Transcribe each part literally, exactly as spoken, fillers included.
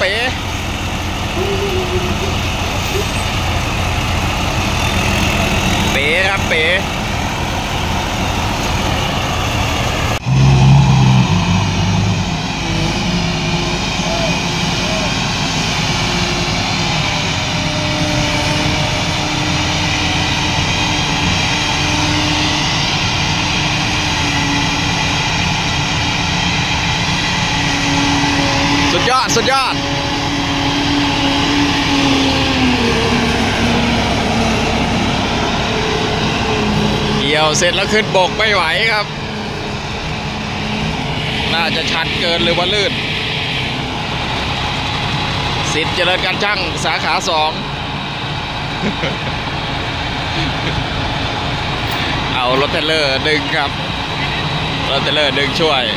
เป๋เป๋ครับเป๋สุดยอดสุดยอดเกี่ยวเสร็จแล้วขึ้นบกไม่ไหวครับน่าจะชันเกินหรือว่าลื่นสิทธิ์เจริญการช่างสาขาสองเอารถเทรลเลอร์ดึงครับรถเทรลเลอร์ดึงช่วย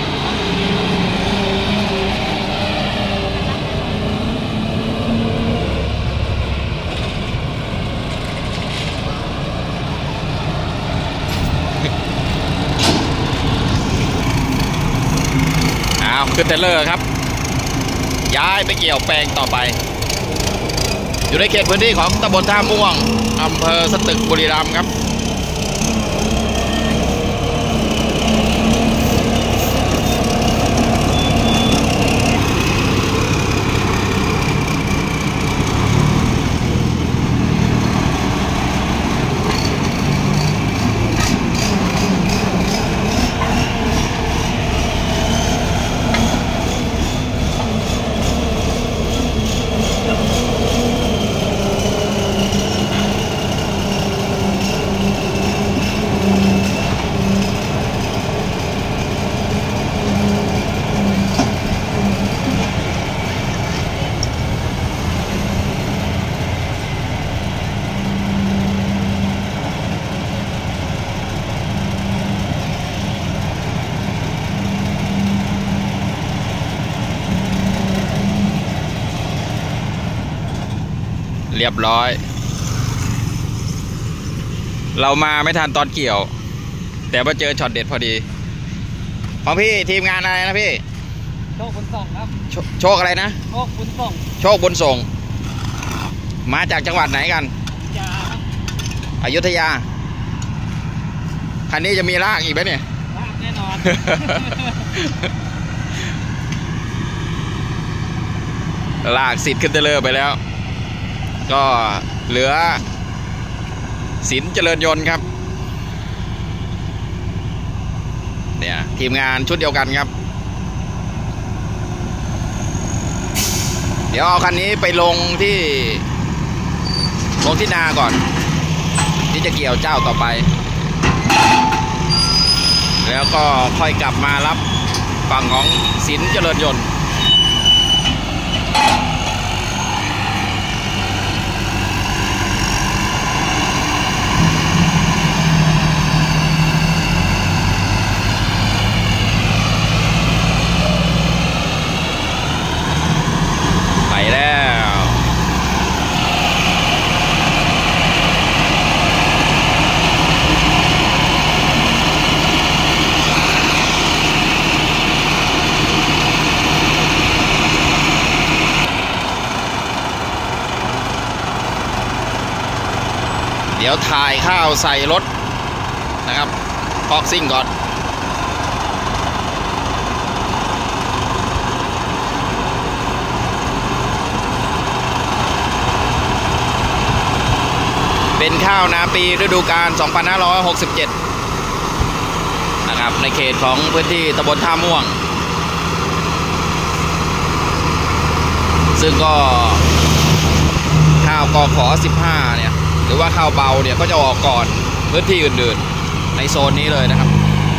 ขึ้นเทรลเลอร์ครับย้ายไปเกี่ยวแปลงต่อไปอยู่ในเขตพื้นที่ของตำบลท่าม่วงอำเภอสตึกบุรีรัมย์ครับเรียบร้อยเรามาไม่ทันตอนเกี่ยวแต่มาเจอช็อตเด็ดพอดีของพี่ทีมงานอะไรนะพี่โชคบุญส่งครับโชโชคอะไรนะโชคบุญส่งโชคบุญส่งมาจากจังหวัดไหนกันอยุธยาคันนี้จะมีลากอีกไหมเนี่ยลากแน่นอนลากสิทธิ์ขึ้นเทรลเลอร์ไปแล้วก็เหลือสินเจริญยนต์ครับเนี่ยทีมงานชุดเดียวกันครับเดี๋ยวเอาคันนี้ไปลงที่ลงที่นาก่อนที่จะเกี่ยวเจ้าต่อไปแล้วก็ค่อยกลับมารับฝั่งของสินเจริญยนต์เดี๋ยวถ่ายข้าวใส่รถนะครับฟอกซิ่งก่อนเป็นข้าวนาปีฤดูกาลสองพันห้าร้อยหกสิบเจ็ดนะครับในเขตของพื้นที่ตำบลท่าม่วงซึ่งก็ข้าวกขอสิบห้าเนี่ยหรือว่าข้าวเบาเนี่ยก็จะออกก่อนพื้นที่อื่นๆในโซนนี้เลยนะครับ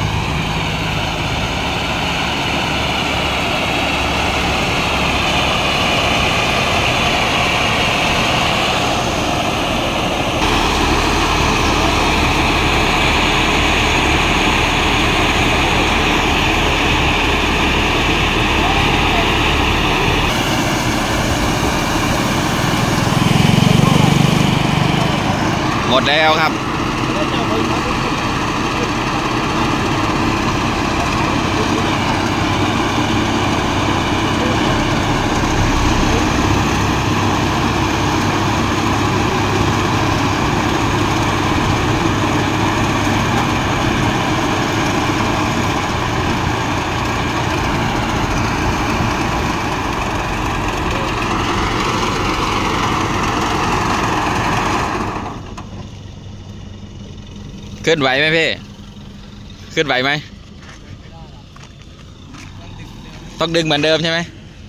หมดแล้วครับขึ้นไหวไหมพี่ขึ้นไหวไหมต้องดึงเหมือนเดิมใช่ไหม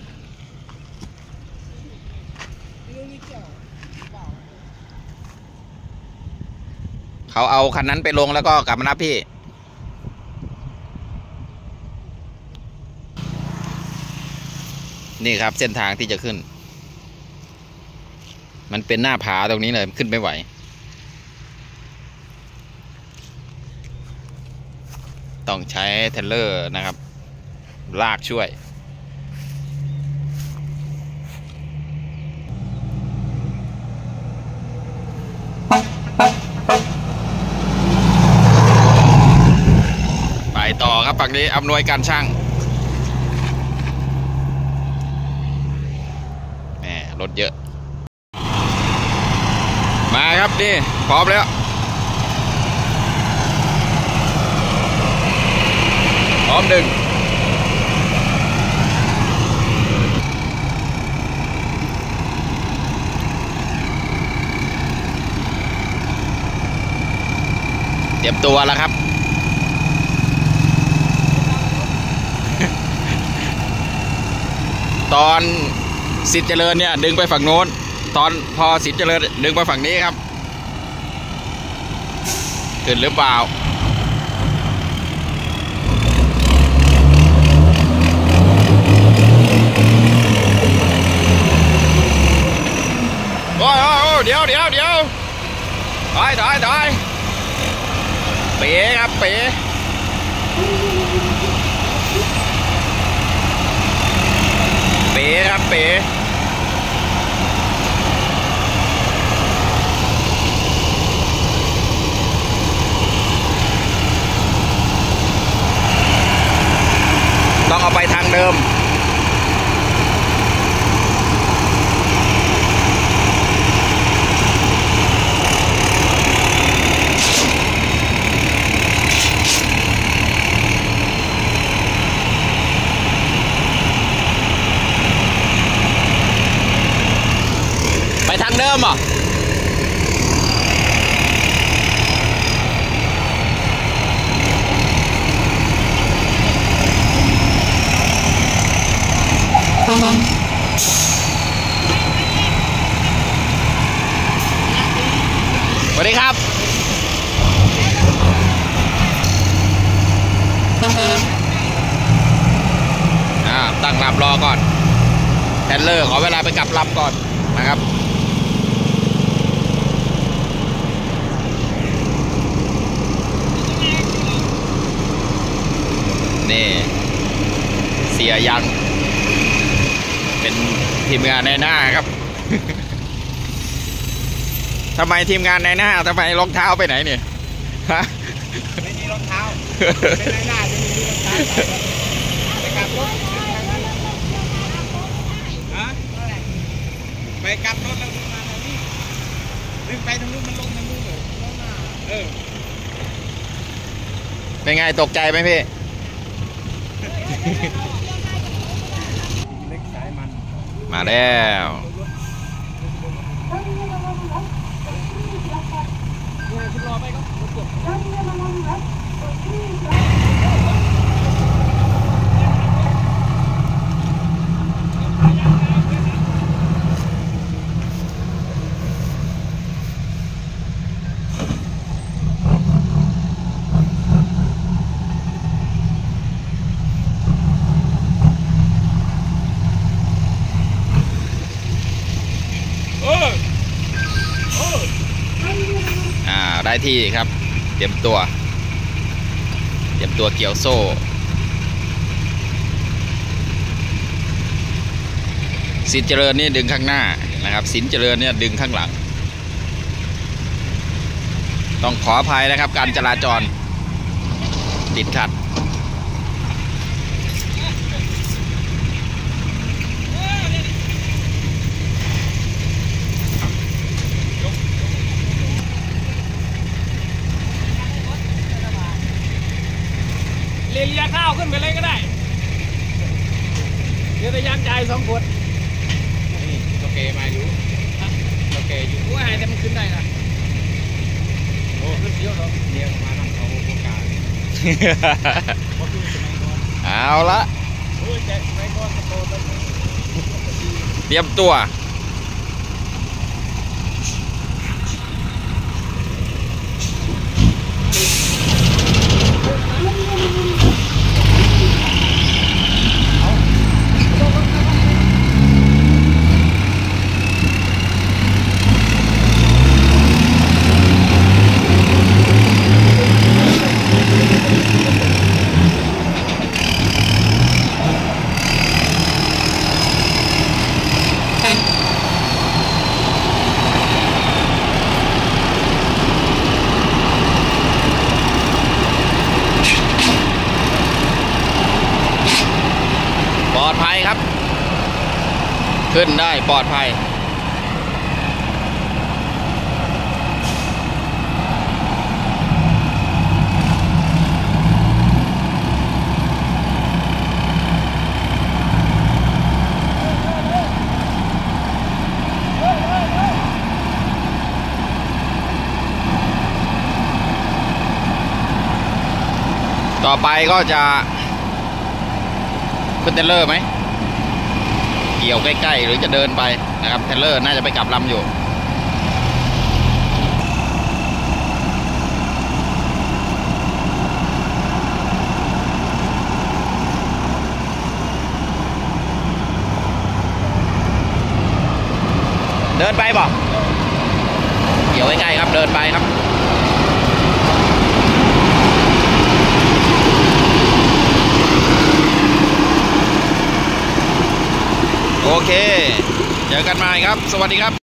เขาเอาคันนั้นไปลงแล้วก็กลับมานับพี่นี่ครับเส้นทางที่จะขึ้นมันเป็นหน้าผาตรงนี้เลยขึ้นไม่ไหวต้องใช้เทรลเลอร์นะครับลากช่วยไปต่อครับฝั่งนี้อำนวยการช่างแหมรถเยอะมาครับนี่พร้อมแล้วพร้อมดึงเตรียมตัวแล้วครับ ตอนสิทธิ์เจริญเนี่ยดึงไปฝั่งโน้นตอนพอสิทธิ์เจริญดึงไปฝั่งนี้ครับขึ้นหรือเปล่าโอ้ยโอ้ยเดี๋ยวเดี๋ยวเดี๋ยวถอยถอยถอยเป๋ครับเป๋เป๋ครับเป๋ต้องเอาไปทางเดิมไปทางเดิมเหรอสวัสดีครับอ่าตั้งลำรอก่อนแทนเลอร์ขอเวลาไปกลับลำก่อนนะครับนี่เสียยังเป็นทีมงานในหน้าครับ ทำไมทีมงานในหน้าทำไมรองเท้าไปไหนเนี่ยฮะไม่มีรองเท้าเป็นในหน้าจะมีรองเท้าไปกลับรถฮะไปกลับรถแล้วมาทางนี้ดึงไปทางนู้นมันลงทางนู้นเลยเออเป็นไงตกใจไหมพี่เล็กสายมันมาแล้วรอไปก็ได้ที่ครับเตรียมตัวเตรียมตัวเกี่ยวโซ่สินเจริญนี่ดึงข้างหน้านะครับสินเจริญเนี่ยดึงข้างหลังต้องขออภัยนะครับการจราจรติดขัดเลียข้าวขึ้นไปเลยก็ได้เดี๋ยวจะย่างใจสองขวดนี่โอเคมาอยู่โอเคอยู่ว่าให้แต่มันขึ้นได้นะโอ้ขึ้นเยอะหรอเดี๋ยวมาพอดูสมัยก่อนเอาละเออแต่สมัยก่อนกระโดดแล้วเตรียมตัวปลอดภัยครับ ขึ้นได้ปลอดภัย ต่อไปก็จะขึ้นเทรลเลอร์ไหม เกี่ยวใกล้ๆหรือจะเดินไปนะครับเทรลเลอร์น่าจะไปกลับลำอยู่เดินไปบ่เกี่ยวใกล้ๆครับเดินไปครับโอเคเจอกันใหม่ครับสวัสดีครับ